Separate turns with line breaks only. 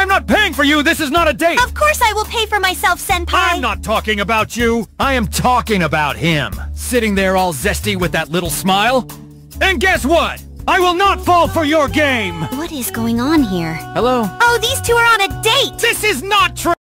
I'm not paying for you! This is not a date!
Of course I will pay for myself, Senpai!
I'm not talking about you! I am talking about him! Sitting there all zesty with that little smile? And guess what? I will not fall for your game!
What is going on here?
Hello?
Oh, these two are on a date!
This is not true!